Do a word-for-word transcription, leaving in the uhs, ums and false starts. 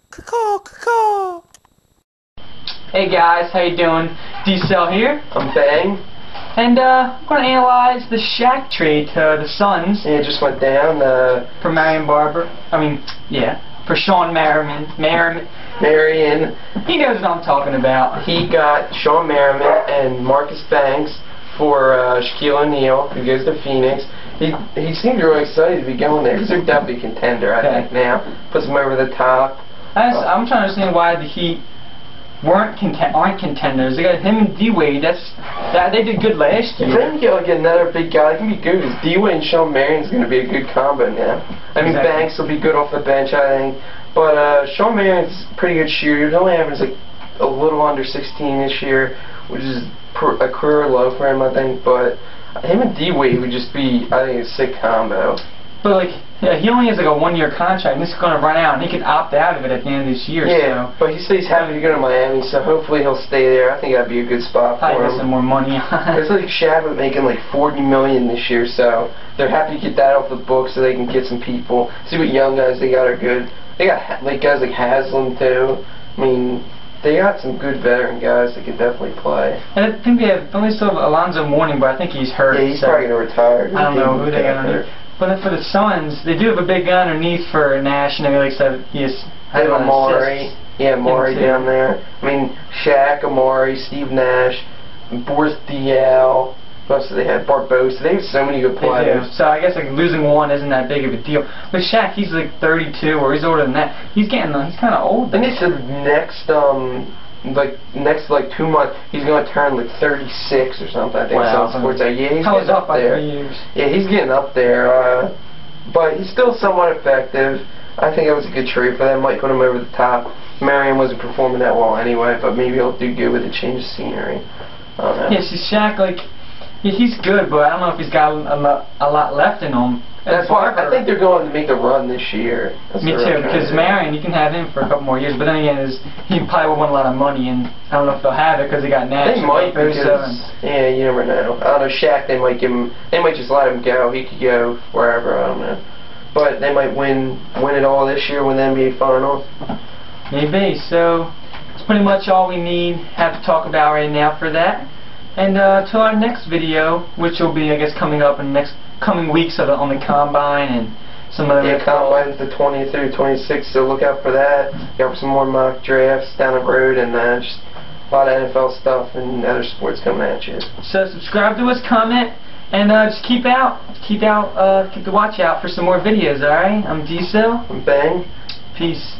Caw, caw. Hey guys, how you doing? D-Cell here, I'm Bang. and uh, I'm going to analyze the Shaq trade to the Suns Yeah, it just went down. Uh, for Marion Barber. I mean, yeah, for Shawn Merriman. Merriman. Marion, He knows what I'm talking about. he got Shawn Merriman and Marcus Banks for uh, Shaquille O'Neal, who goes to Phoenix. He he seemed really excited to be going there because they're definitely a contender, I Okay. think, now. Puts them over the top. I just, I'm trying to understand why the Heat weren't content aren't contenders. They got him and D-Wade. That's that they did good last I year. think you get like another big guy. It can be good because D-Wade and Shawn Marion's going to be a good combo now. I mean, Exactly. Banks will be good off the bench, I think. But uh, Shawn Marion's a pretty good shooter. He only averages like a little under sixteen this year, which is pr a career low for him, I think. But him and D-Wade would just be, I think, a sick combo. But like, yeah, he only has like a one-year contract, and it's going to run out, and he could opt out of it at the end of this year. Yeah, So but he says he's happy to go to Miami, so hopefully he'll stay there. I think that'd be a good spot for probably get some him. more money. It's like Shaq was making like forty million this year, so they're happy to get that off the books so they can get some people. See what young guys they got are good. They got like guys like Haslam too. I mean, they got some good veteran guys that could definitely play. And I think they have, don't they still have Alonzo Mourning, but I think he's hurt. Yeah, he's so probably gonna retire. I don't know who they got got underneath. But then for the Suns, they do have a big guy underneath for Nash, and they like said he has They have had Amari. assists. Yeah, Amari Him too. down there. I mean, Shaq, Amari, Steve Nash, Boris Diaw. Who else do they have? Barbosa. They have so many good They do. players. So I guess like losing one isn't that big of a deal. But Shaq, he's like thirty-two, or he's older than that. He's getting, he's kind of old. I think they said next, um, like next like two months, he's gonna turn like thirty-six or something. I think Wow. so. Sports, yeah, he's How was getting up up by there. three years? Yeah, he's getting up there. Uh, but he's still somewhat effective. I think it was a good trade for them. Might put him over the top. Marion wasn't performing that well anyway, but maybe he'll do good with a change of scenery. I don't know. Yeah, see, Shaq, like, he, he's good, but I don't know if he's got a lot, a lot left in him. And That's why I Barber- think they're going to make a run this year. That's Me what too, they're trying because to do. Marion, you can have him for a couple more years, but then again, is he probably would want a lot of money, and I don't know if they'll have it because they got Nash. They and might Barbosa because and- yeah, you never know. I don't know. Shaq, they might give him. They might just let him go. He could go wherever. I don't know. But they might win win it all this year, win the N B A Finals. Maybe. So it's pretty much all we need have to talk about right now for that. And uh, till our next video, which will be, I guess, coming up in the next coming weeks of the, on the combine and some other. Yeah, Combine's the twentieth through twenty-sixth, so look out for that. Got some more mock drafts down the road, and uh, just a lot of N F L stuff and other sports coming at you. So subscribe to us, comment, and uh, just keep out, keep out, uh, keep the watch out for some more videos. All right. I'm D-Cell. Bang. Peace.